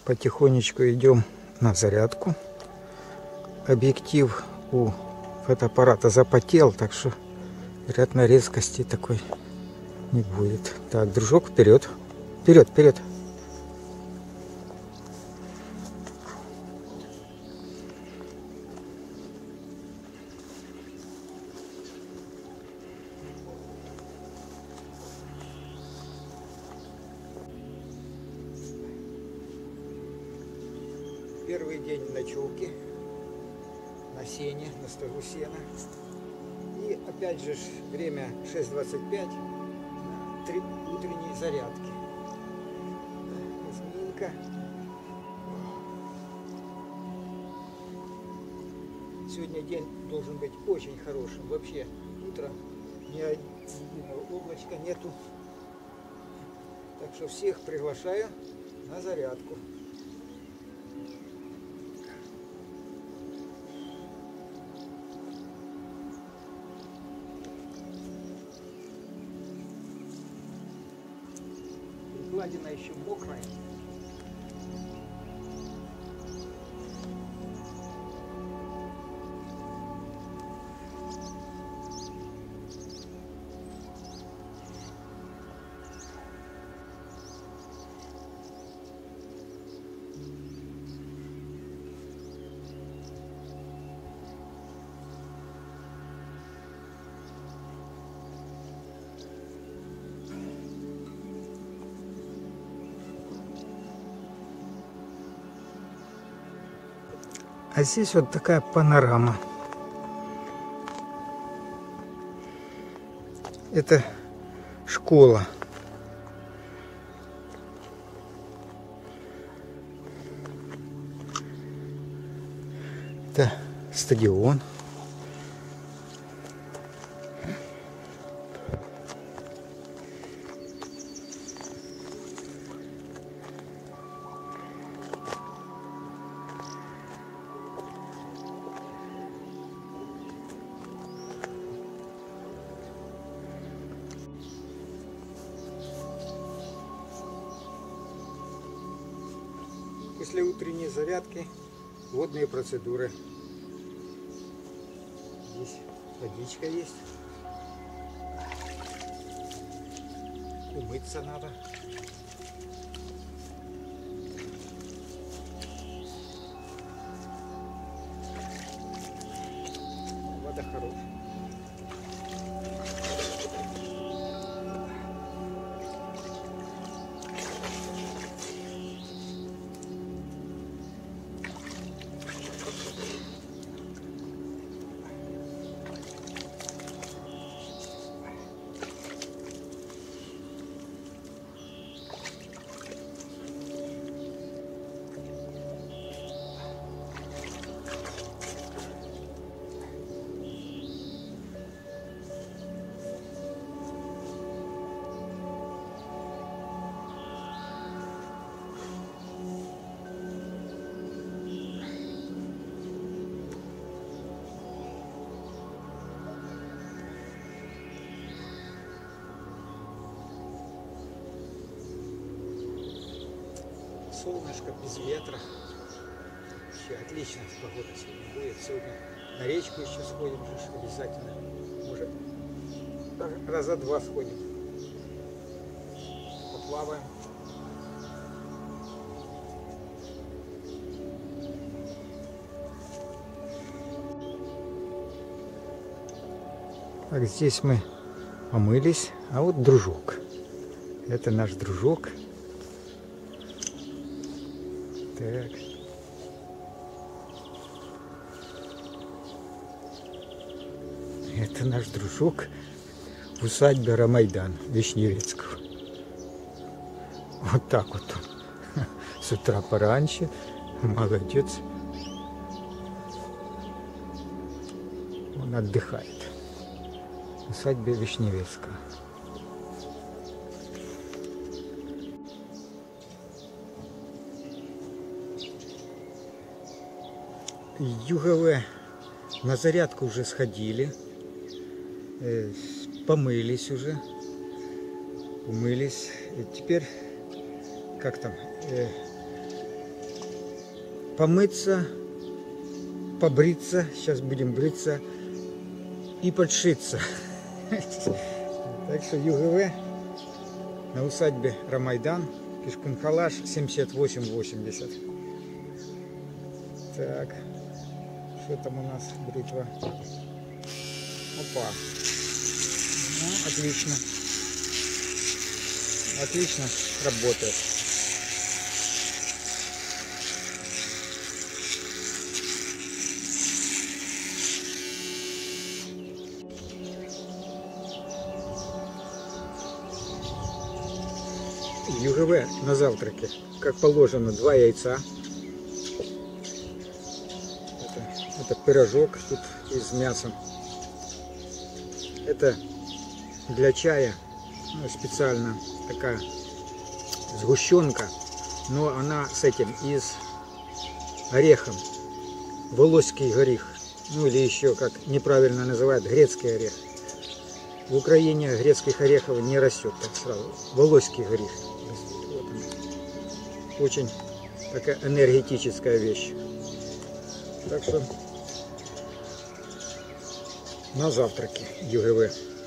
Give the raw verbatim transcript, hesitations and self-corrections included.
потихонечку идем на зарядку. Объектив у фотоаппарата запотел, так что, вероятно, резкости такой не будет. Так, дружок, вперед. Вперед, вперед. Первый день ночевки на сене, на стогу сена. И опять же время шесть двадцать пять, три утренней зарядки. Разминка. Сегодня день должен быть очень хорошим. Вообще утро ни единого облачка нету. Так что всех приглашаю на зарядку. Гладина еще мокрая. А здесь вот такая панорама. Это школа. Это стадион. После утренней зарядки водные процедуры. Здесь водичка есть. Умыться надо. Вода хорошая. Солнышко, без ветра. Вообще отличная погода сегодня будет. Сегодня на речку еще сходим обязательно. Может, раза два сходим. Поплаваем. Так, здесь мы помылись. А вот дружок. Это наш дружок. Так. Это наш дружок в усадьбе Рамайдан Вишневецкого. Вот так вот он. С утра пораньше. Молодец. Он отдыхает. В усадьбе Вишневецкого. Юговые на зарядку уже сходили, э, помылись уже, умылись. И теперь, как там, э, помыться, побриться. Сейчас будем бриться и подшиться. Так что ЮГВ на усадьбе Рамайдан, Кишкун-Халаш, семьдесят восемь восемьдесят. Так, что там у нас бритва? Опа. Ну, отлично. Отлично работает. ЮГВ на завтраке, как положено, два яйца. Это, это пирожок тут из мяса. Это для чая, ну, специально такая сгущенка, но она с этим, из орехом, волоський горіх, ну или еще как неправильно называют, грецкий орех. В Украине грецких орехов не растет так сразу, волоський горіх. Вот он. Очень такая энергетическая вещь. Так что на завтраке ЮГВ.